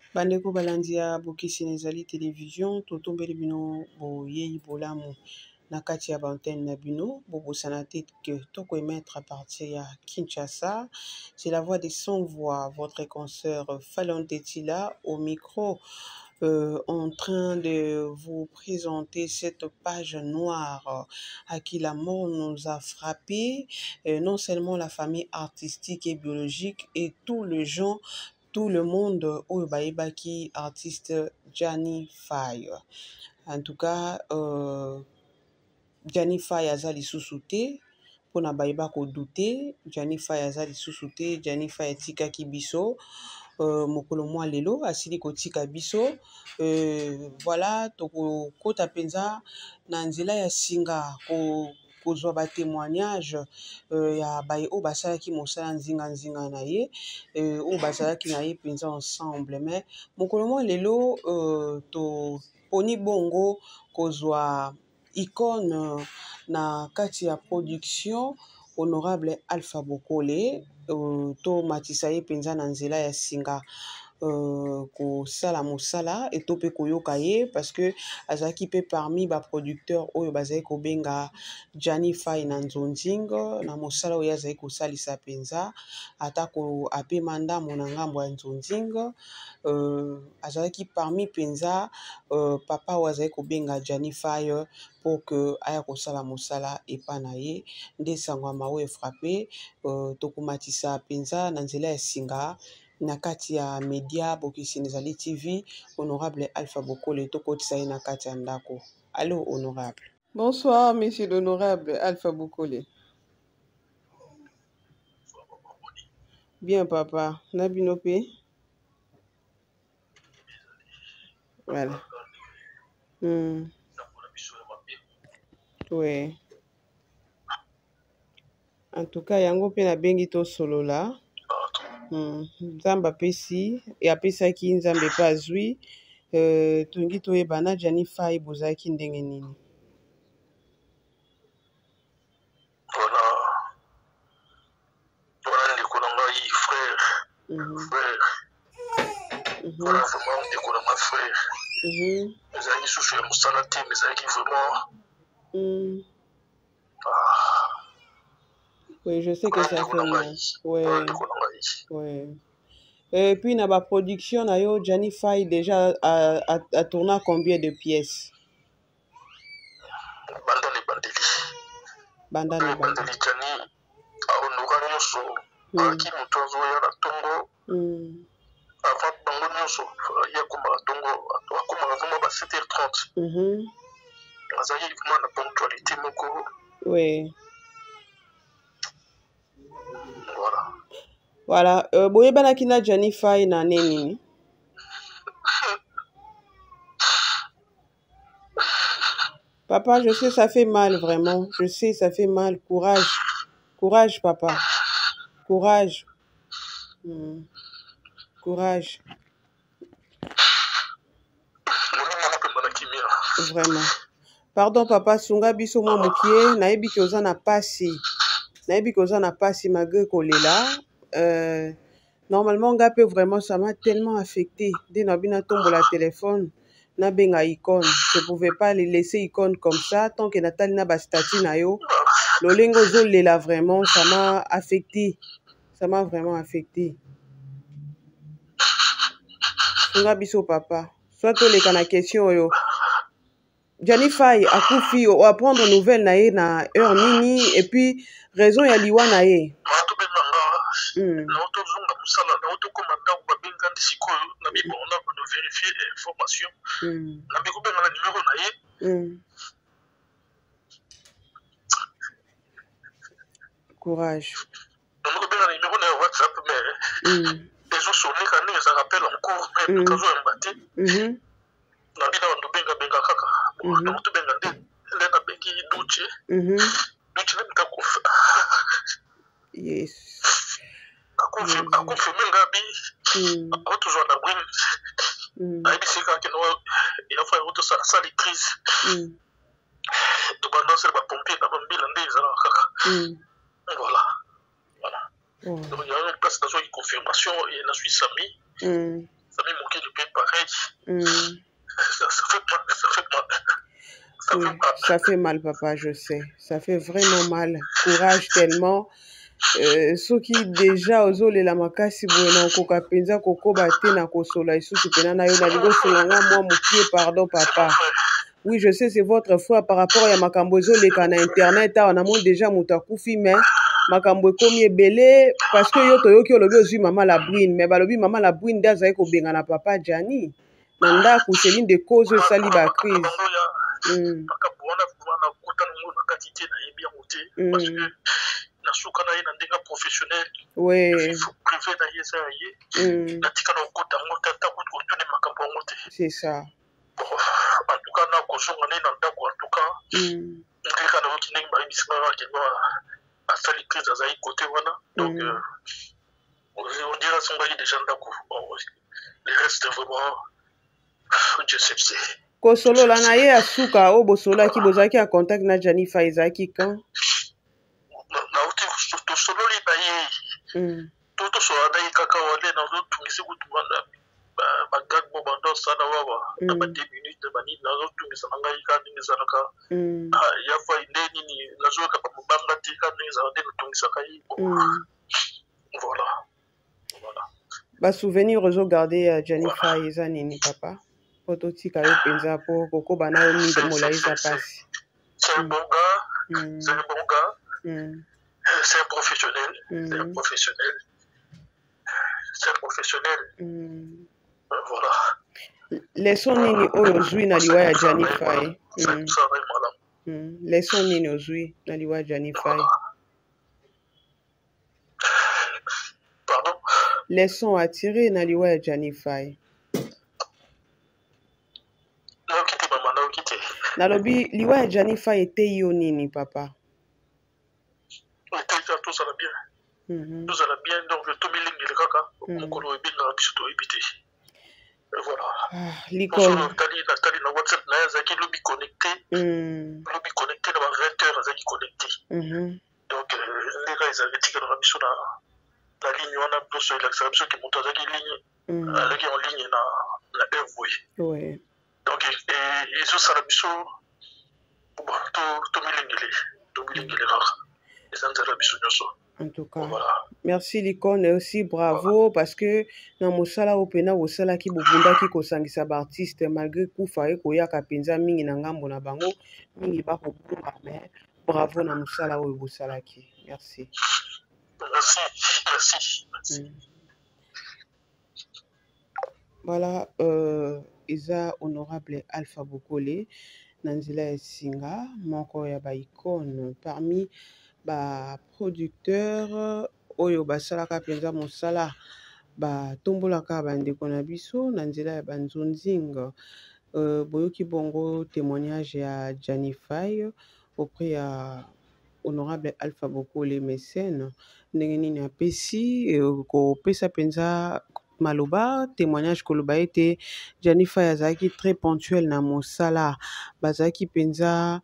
Bandeko balandia bokisi na ezali télévision totombeli bino boyeyi bolamu na kati ya bantenne na bino bobosana te que toko émettre à partir ya Kinshasa. C'est la voix des sans voix, votre consoeur Falon Tetila au micro, en train de vous présenter cette page noire à qui la mort nous a frappé, non seulement la famille artistique et biologique et tout le gens, tout le monde au Baïbaki artiste Gianni Faye. En tout cas, Gianni Faye azali sous-souté pour na Baïba ko douter. Gianni Faye azali sous-souté. Gianni Faye tika kibiso. Mokolo mwa lelo asili kotika biso. Voilà, toko kota penza na nzela ya singa kozwa ba témoignage ya baye o basalaki mosala nzinga na ye o basalaki na ye penza ensemble. Mais mokolo mwa lelo to poni bongo kozwa icône na kati ya production honorable Alpha Bokole to matisa ye penza na nzela ya singa kosala mosala eto pe koyoka ye parce que azaki pe parmi ba producteur oyo bazali kobenga Gianni Faye na nzonzingo na mosala oyo azali kosalisa penza atako ape manda mona ngambo ya nzonzingo azalaki parmi penza papa oyo azali kobenga Gianni Faye pour que aya kosala mosala epa na ye nde sango mawe frappé tokomatisa penza na nzela ya singa na kati ya media bokisi ezali TV honorable Alpha Bokole tokotisa ye na kati ya ndako. Allô honorable. Bonsoir monsieur l'honorable Alpha Bokole. Bien papa, na bino pe? Voilà. Ouais. En tout cas yango pe na bengi to solola. Nzambe apesi apesaki nzambe pe azwi tongi toyeba na Gianni Faye bozalaki ndenge nini? Voilà ndeko na ngai frère voilà vraiment ndeko na ngai frère ezalaki susu ya mosala te mais ezalaki vraiment oui, je sais que ça fait mal. Ouais. Ouais. Et puis, dans la production, Gianni Faye déjà a tourné combien de pièces? Bandani Gianni a honoré nyonso aki moto azoya na tongo avant bango nyonso ya komaka tongo akomaka vraiment ba 7h30 azalaki vraiment na ponctualité moko. Oui. Voilà. Voilà. Boyebanaki na Gianni Faye na nini? Papa, je sais, ça fait mal, vraiment. Je sais, ça fait mal. Courage. Courage, papa. Courage. Courage. Vraiment. Pardon, papa, sunga biso mwa mukie, nayebi ki oza na pasi. Nayebi ki oza na pasi malgré kolela. Normalement, ngape vraiment, ça m'a tellement affecté. Dès na bina tombe la téléphone, na benga icône. Je pouvais pas les laisser icône comme ça, tant que Nathalie na ba statut na yo. Lolengo zo lela vraiment, ça m'a affecté. Ça m'a vraiment affecté. Sunga biso papa. Soit to leka na question yo. Gianni Faye akufi o apprendre nouvelle na ye na heure nini et puis raison ya liwa na ye. Naotozonga mosala naotokoma ndako babengandi sikoyo na bibona de vérifier information na bikobenga na numéro na ye. Courage. Nakobenga na numéro na ye WhatsApp mais ezosonne kandi eza rappel encore mais kazoyamba te na bina bantu benga kaka namoto benga nde na bengi duce duce na bika kofa yes akonfirme ngabi aotozwa na bwin ayebisi kaka keno yafa aotosali crise tobandosele bapompier na bambila nde ezalaka kaka voilà. Donc il y a une place dans une confirmation et la Suisse Sami moqué du pays pareil. Ça fait mal, ça fait mal. Oui, ça fait mal, papa, je sais. Ça fait vraiment mal. Courage tellement. Soki déjà ozolela makasi boye na okoka penza kokoba te na kosola isusu pena na yo na ligosolanga mwa mokie pardon papa. Oui, je sais, c'est votre foi par rapport ya makambo ezoleka na internet awa namoni déjà moto akufi mais makambo ekomi ebele parce que yo toyoki olobi ozwi mama la brune mais balobi mama la brune nde azali kobenga na papa Jani na ndako c'est l'une des causes esali bacrise. makambo wana nakota nango na kati te nayebi yango te parce que nasuka na ye na ndenge professionnel privé na ye eza ya ye natika na okota yango tata kuti kotune makambo yango te. C'est ça. En tout cas na kozonga ne na ndako en tout cas ndeka nayoki ndenge bayebisanga akendo asali crise azali kote wana donc on dirait asongaki déjà ndako le reste vraiment Dieu sait. Kosolola na ye ya suka oyo bosololaki bozalaki ya contact na Jani Faye ezalaki quand nauti tosololi na ye tosolola na ye kaka wale nazotungisi kutu bagag mo bandosala wawa na ba 2 minutes banini nazotungisa na ngai ka ndenge ezalaka ya Faye nde nini nazoyoka bamobanga te ka ndenge ezala nde natungisaka ye voilà. Ba souvenir ozogarde ya Jani Faye eza nini papa ototika yo penza po kokoba na yo mingi molai eza pasi. C'est un bon gars, c'est un bon gars, c'est un professionnel, c'est un professionnel, c'est un professionnel. Voilà. Leson nini oyo ozwi na liwa ya Jani Faye? Leson nini ozwi na liwa ya Jani Faye? Pardon? Leson attiré na liwa ya Jani Faye. Nalobi liwa ya Jani Faye ete yo nini papa? Tout ça va bien. Tout ça va bien donc tout milingile kaka mokolo ebinga biso to ebité. Voilà. L'icône. Natali na WhatsApp na yazaki lobi connecté. Lobi connecté na 20h azaki connecté. Donc les gars ils avaient tika na biso na ligne wana biso il biso ki moto azaki ligne alaki en ligne na Airway. Ouais. Donc ils ont ça la biso to milingile kaka. En tout cas, merci l'icône et aussi bravo parce que na mosala opena osala ki bobunda ki kosangisa ba artiste malgré kufa ekoya kapenza mingi na ngambo na bango mingi ba kobunga mais bravo na mosala oyo bosala ki. Merci. Merci. Voilà, Isa honorable Alpha Bokole Nanzila Singa moko ya ba icône parmi ba producteur oyo basalaka penza mosala ba tombolaka bandeko na biso na nzela ya banzonzinga boyoki bongo témoignage ya Jani Faye auprès ya honorable Alpha Bokole mécène ndenge nini apesi kopesa penza maloba témoignage koloba ete Jani Faye azalaki très ponctuel na mosala bazalaki penza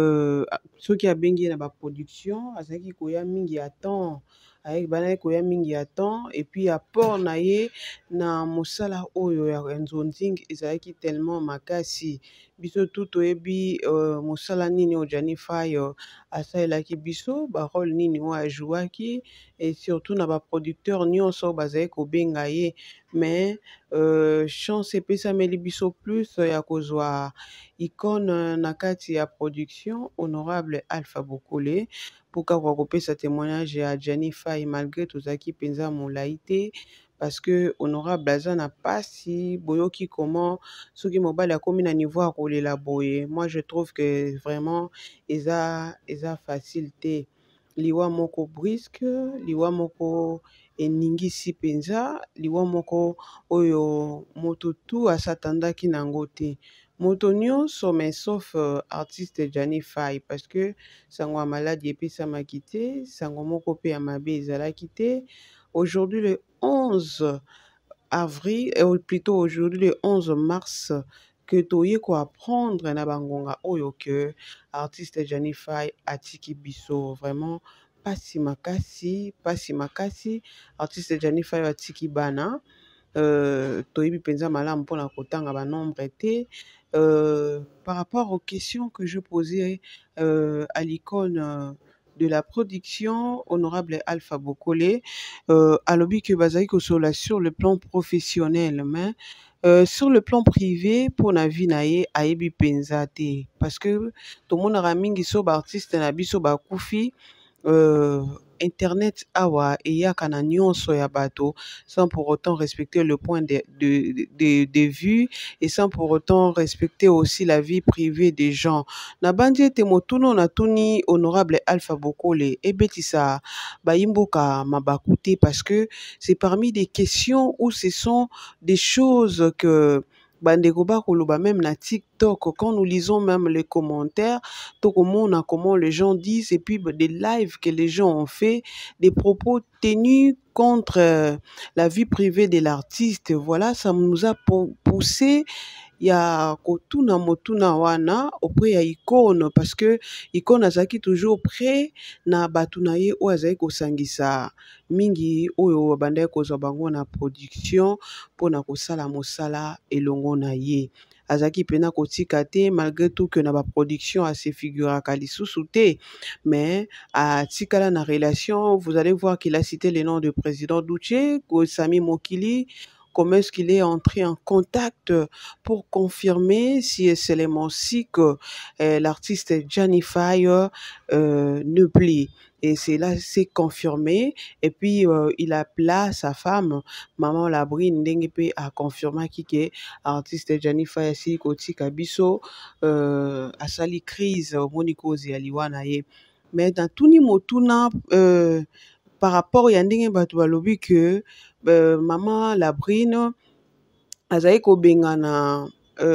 soki abengi na ba production azalaki koya mingi ya temps avec banaki koya mingi ya temps et puis apport na ye na mosala oyo ya nzonzing ezalaki tellement makasi biso tout toyebi mosala nini o Jani Faye asalelaki biso ba rôle nini o ajouaki et surtout na ba producteur nyonso bazali kobenga ye mais chance epesameli biso plus ya kozwa icône na kati ya production honorable Alpha Bokole puka kwa kopesa témoignage ya Jani Faye malgré tozalaki penza molai te parce que honorable aza na pasi boyoki comment soki mobali akomi na niveau ya kolela boye moi je trouve que vraiment eza facile te liwa moko brusque liwa moko eningisi penza liwa moko oyo moto tu asatandaki nango te moto nyonso mais sauf artiste Jani Faye parce que sango ya maladi epesamaki te sango moko pe ya mabe ezalaki te. Aujourd'hui le 11 avril plutôt aujourd'hui le 11 mars que toye ko apprendre na bangonga oyo que artiste Jani Faye atiki biso vraiment pasi makasi artiste Jani Faye atiki bana toyebi penza malamu mpona kotanga banombre te. Par rapport aux questions que je posais à l'icône de la production, honorable Alpha Bokole, alobi que bazali kosola sur le plan professionnel, mais sur le plan privé, pour na vie na ye ayebi penza te, parce que tout le monde a mingi so ba artiste na biso ba kufi. Internet awa eyaka na nyonso ya bato sans pour autant respecter le point de vue et sans pour autant respecter aussi la vie privée des gens. Na bandi ete motuno na tuni honorable Alpha Bokole ebetisa bayimboka mabaku parce que c'est parmi des questions où ce sont des choses que bandeko bakoloba même na TikTok, quand nous lisons même les commentaires, tout comment les gens disent, et puis des lives que les gens ont fait, des propos tenus contre la vie privée de l'artiste. Voilà, ça nous a poussé ya kotuna motuna wana auprès ya icône, parce que icône azaki toujours prêt na batuna ye o azaki kosangisa mingi oyo bandai kozwa bango na production pona kosala mosala elongo na ye. Azaki pena kotika te malgré tout que na ba production a se figuraka lisusu te, mais à tikala na relation, vous allez voir qu'il a cité le nom du président Douche, Sami Mokili. Comment est-ce qu'il est entré en contact pour confirmer si c'est seulement si que l'artiste Gianni Fire ne plaît. Et c'est là, c'est confirmé. Et puis, il appela sa femme, Maman Labrine Ndengepe, a confirmé que l'artiste Gianni Fire, si Koti Kabiso, a sali crise, Moniko Zialiwanaye. Mais dans tout ni motuna, par rapport à Ndenge Batoualobi que Maman Labrine azali kobengana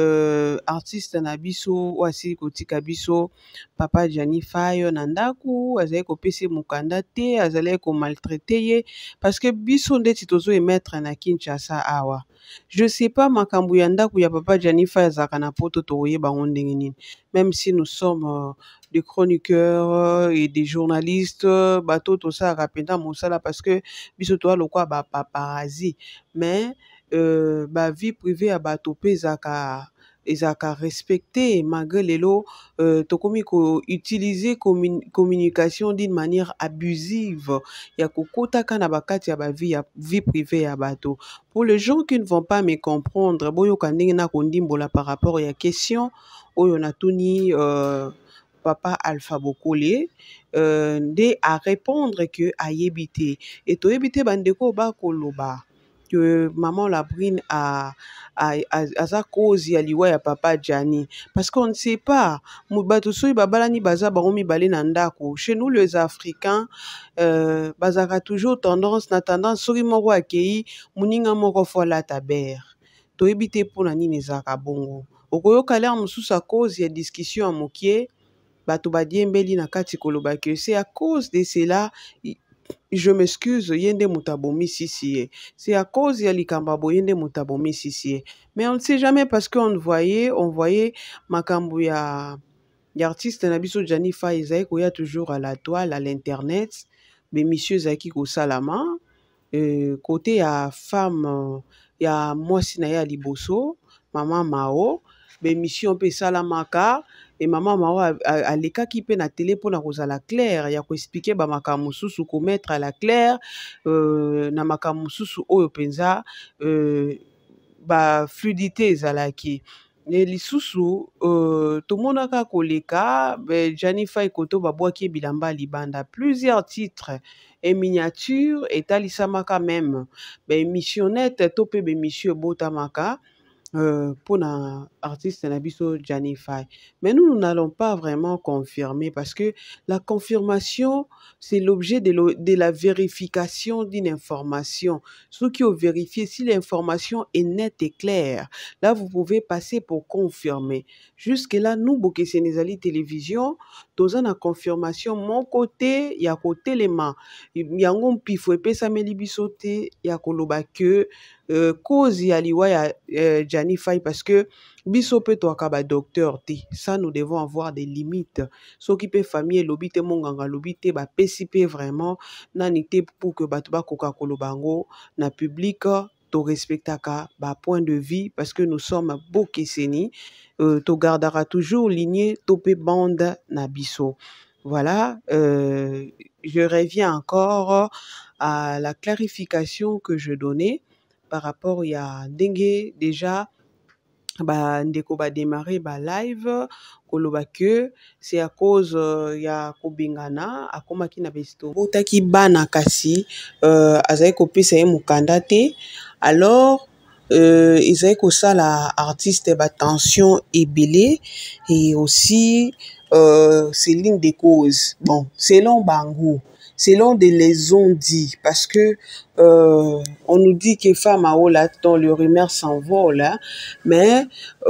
artiste na biso wasi kotika biso papa Gianni Fire na ndaku, azali kopesa mukanda te, azali ko maltraiter ye parce que biso ndeti tozo emettre na Kinshasa awa. Je sais pas makambu ya ndaku ya papa Gianni Fire zaka na poto toyeba ndenge nini. Même si nous sommes des chroniqueurs et des journalistes, bato to sa rapenda mosala parce que biso to lokwa ba paparazzi, mais ba vie privée ya bato pe ezaka respecté malgré lelo tokomi ko utiliser communication d'une manière abusive ya kokotaka na bakati ya ba vie privée ya bato. Pour les gens qui ne vont pas me comprendre, boyoka ndenge na kondimbola par rapport ya question oyo natuni papa Alpha Bokole nde a répondre que ayebite et toyebite bandeko bakoloba que Maman Labrine a sa cause ya liwa ya papa Gianni, parce qu'on ne sait pas mubato soyi babalani baza bango mibale na ndako. Chez nous les Africains bazaka toujours tendance soki moko akei muninga moko fola taber toyebite pona nini ezaka bongo. Okoyoka lere mosusu a cause ya discussion ya mokie bato badiembeli na kati koloba que c'est à cause de cela. Je m'excuse, yende mutabomi sisi. C'est à cause ya likambabo yende mutabomi sisi. Mais on ne sait jamais parce qu'on voyait makambo ya artiste na biso Gianni Fire ezali koya toujours à la toile, à l'internet. Mais monsieur zaki ko salama côté ya femme ya mwasi na ya liboso, Maman Mao, be mission pe salamaka. Et Maman Mao alekaki pe na télé pona kozala clair ya ko expliquer ba makambo mususu ko mettre à la claire na makambo mususu oyo penza ba fluidité ezalaki. Ne lisusu tomonaka koleka Gianni Fire koto babwaki bilamba libanda plusieurs titres et miniatures et talisamaka même missionnette to pe monsieur botamaka pour un artiste nabiso Gianni Fire. Mais nous n'allons pas vraiment confirmer parce que la confirmation, c'est l'objet de la vérification d'une information. Ceux qui ont vérifié si l'information est nette et claire, là vous pouvez passer pour confirmer. Jusque-là, nous, Bokesenezali Télévision, dans la confirmation, mon côté, il y a côté les mains. Il y a un pifou et pesa melibisote, il y a koloba que cause ya liwa ya Gianni Fire parce que biso pe to akaba docteur te. Ça nous devons avoir des limites. Ce qui peut famille lobite monganga lobite ba pesi pe vraiment nanité pour que batuba koka kolobango na public to respectaka ba point de vue parce que nous sommes bokeseni, to gardera toujours lignée topé bande na biso. Voilà, je reviens encore à la clarification que je donnais par rapport à ndenge déjà ndeko démarrer live koloba que c'est à cause ya kobengana akomaki na besto botaki bana kasi azali kopesa ye mokanda te alors ezali kosala artiste tension ebele et aussi c'est l'une des causes bon selon bango selon des les ont dit parce que on nous dit que femme à là dans le rumeur s'envole hein, mais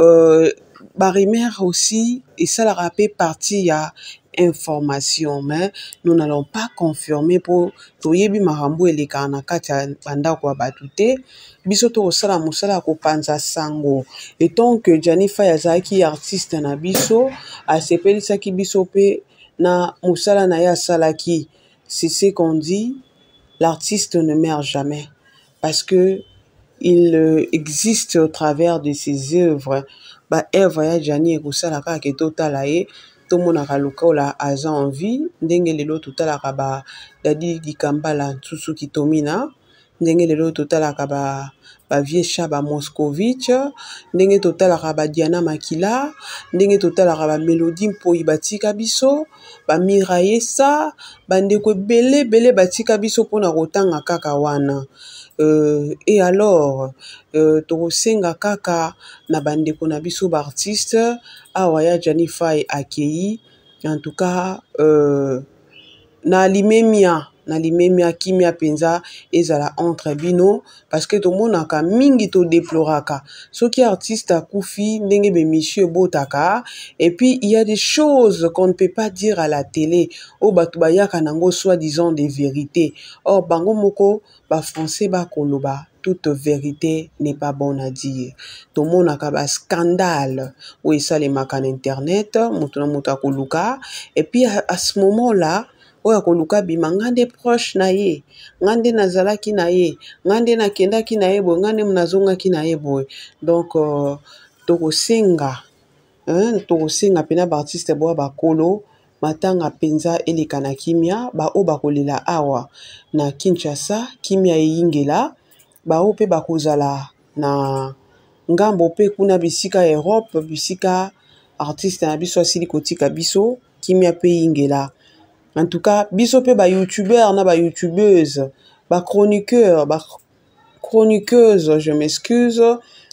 rumeur aussi et ça la rappelle partie à information mais nous n'allons pas confirmer pour toyebi marambo et les kanakata banda kwa batute biso to sala musala ko panza sango et tant que Janifa yazaki artiste na biso a sepelisa ki biso pe na musala na ya salaki. C'est ce qu'on dit, l'artiste ne meurt jamais parce que il existe au travers de ses œuvres. Œuvre ya Jani ekosala kaka ke totala ye tomonaka lokola aza en vie ndenge lelo totalaka Dadi Dikambala Nsusu Kitomina ndenge lelo totalaka vie Shaba Moscovitch ndenge totalaka Diana Makila ndenge totalaka Mélodie Mpoi batika biso Miraesa bandeko bele batika biso pona kotanga kaka wana et alors tokosenga kaka na bandeko na biso artiste awa ya Janifa akei en tout cas na limemia kimia penza ezala entre bino parce que to monaka mingi to déploraka soki artiste akufi ndenge be monsieur botaka et puis il y a des choses qu'on ne peut pas dire à la télé o batu bayaka nango soi-disant des vérités or bango moko ba français ba koloba toute vérité n'est pas bonne à dire. Tout le monde a un scandale où ça les marques en internet, et puis à ce moment-là, oya koluka bima ngande proche na ye ngande nazalaki na ye ngande nakendaki na ye boye ngande munazongaki na ye boye donc tokosenga pena baartiste boya bakolo matanga penza eleka na kimia o bakolela awa na Kinshasa kimia eyingela o pe bakozala na ngambo pe kuna bisika Europe bisika artiste na biso asili kotika biso kimia pe yingela. En tout cas, biso pe ba youtubeur na ba youtubeuse, ba chroniqueur, ba chroniqueuse, je m'excuse,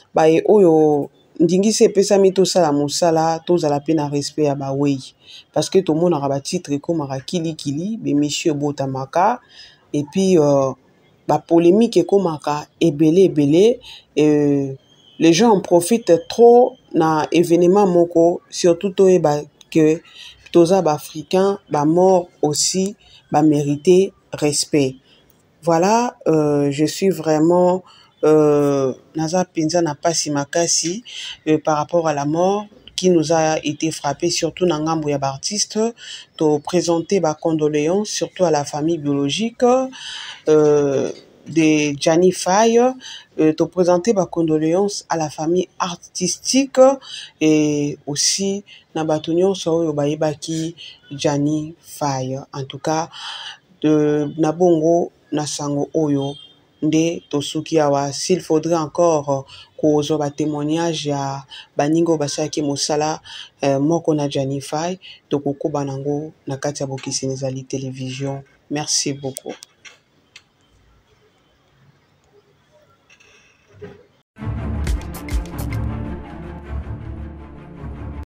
oyo ndingisi pesa mito sala musala, tozala pe na respect ya ba wei. Parce que tout le monde a ba titre comme kili kili, be monsieur botamaka et puis ba polémique komaka ebele les gens en profitent trop na événement moko surtout toyeba que toza africain mort aussi mériter respect. Voilà, je suis vraiment naza penza na pasi makasi par rapport à la mort qui nous a été frappé surtout na ngambo ya artiste to présenter condoléances surtout à la famille biologique de Janifa te présenter ma condoléances à la famille artistique et aussi na batunion so bayebaki Janifa. En tout cas na bongo na sango oyo nde tosuki awa s'il faudrait encore kozwa ba témoignage ya baningo basaki mosala moko na Janifa tokokoba nango na kati ya bokisini ezali télévision. Merci beaucoup.